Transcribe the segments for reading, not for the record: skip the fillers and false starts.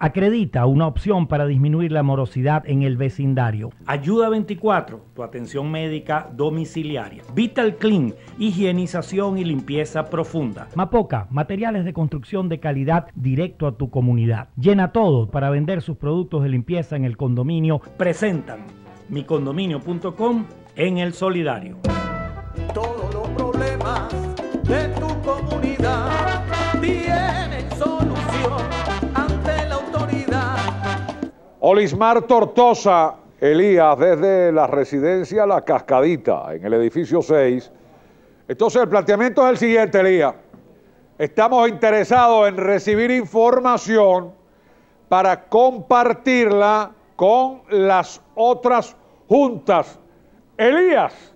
Acredita, una opción para disminuir la morosidad en el vecindario. Ayuda 24, tu atención médica domiciliaria. Vital Clean, higienización y limpieza profunda. Mapoca, materiales de construcción de calidad directo a tu comunidad. Llena todo para vender sus productos de limpieza en el condominio. Presentan micondominio.com en El Solidario. Todos los problemas de tu comunidad tienen solución ante la autoridad. Olismar Tortosa, Elías, desde la residencia La Cascadita, en el edificio 6. Entonces el planteamiento es el siguiente, Elías. Estamos interesados en recibir información para compartirla con las otras juntas. Elías.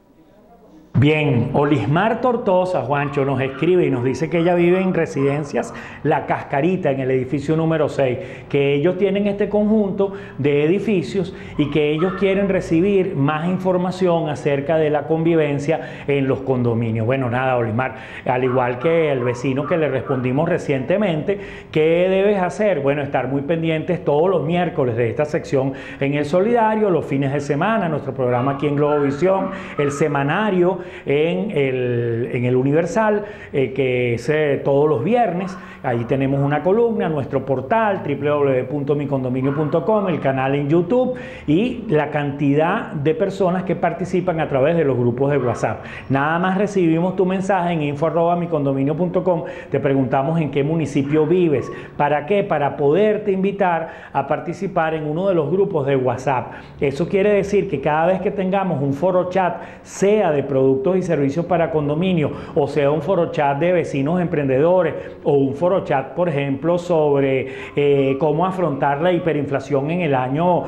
Bien, Olismar Tortosa, Juancho, nos escribe y nos dice que ella vive en Residencias La Cascarita, en el edificio número 6, que ellos tienen este conjunto de edificios y que ellos quieren recibir más información acerca de la convivencia en los condominios. Bueno, nada, Olismar, al igual que el vecino que le respondimos recientemente, ¿qué debes hacer? Bueno, estar muy pendientes todos los miércoles de esta sección en El Solidario, los fines de semana, nuestro programa aquí en Globovisión, el semanario en el Universal, que es todos los viernes. Ahí tenemos una columna, nuestro portal www.micondominio.com, el canal en YouTube y la cantidad de personas que participan a través de los grupos de WhatsApp. Nada más recibimos tu mensaje en info@micondominio.com, te preguntamos en qué municipio vives. ¿Para qué? Para poderte invitar a participar en uno de los grupos de WhatsApp. Eso quiere decir que cada vez que tengamos un foro chat, sea de productos y servicios para condominio, o sea un foro chat de vecinos emprendedores, o un foro chat, por ejemplo, sobre cómo afrontar la hiperinflación en el año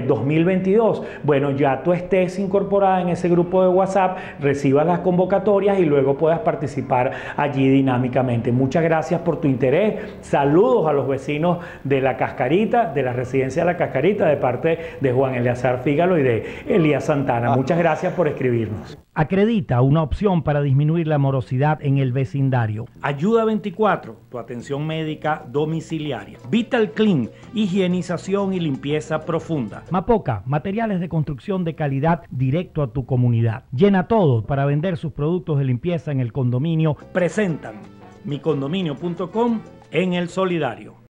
2022, bueno, ya tú estés incorporada en ese grupo de WhatsApp, recibas las convocatorias y luego puedas participar allí dinámicamente. Muchas gracias por tu interés. Saludos a los vecinos de La Cascarita, de la Residencia de La Cascarita, de parte de Juan Eleazar Fígalo y de Elías Santana. Muchas gracias por escribirnos. Acredita, una opción para disminuir la morosidad en el vecindario. Ayuda 24, tu atención médica domiciliaria. Vital Clean, higienización y limpieza profunda. Mapoca, materiales de construcción de calidad directo a tu comunidad. Llena todo para vender sus productos de limpieza en el condominio. Presentan micondominio.com en El Solidario.